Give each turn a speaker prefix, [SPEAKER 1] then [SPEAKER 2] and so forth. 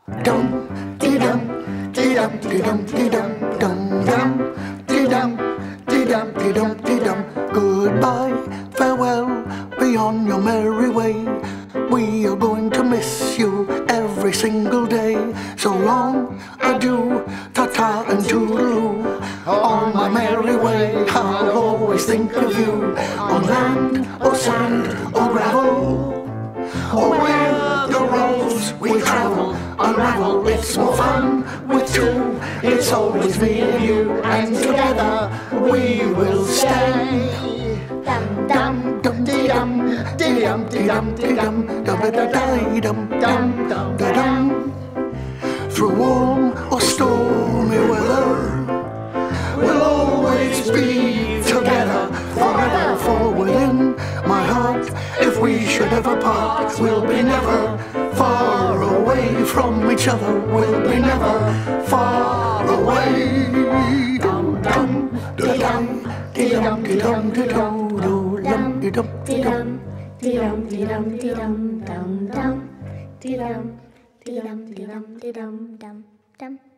[SPEAKER 1] dum, dee dum, dee dum, dee dum, dee dum, dum dum, dee dum, dee dum, dee dum, dee dum. Goodbye, farewell, be on your merry way. We are going to miss you every single day. So long, adieu, ta-ta and toodaloo. On my merry way, I'll always think of you. On land, or sand, or gravel, or where the roads we travel unravel. It's more fun with two. It's always me and you, and together we will stay. Dum dum dum dee dum dee dum dee dum dee dum dum da da da dum dum dum da dum. Through warm or stormy weather, we'll always be together forever. For within my heart, if we should ever part, we'll be never far away from each other. We'll be never far away. Dum dum da dum dee dum dee dum dee dum dum dee dum dee dum dee dum dee dum dee dum dum dum dee dum dee dum dee dum dee dum dum dum.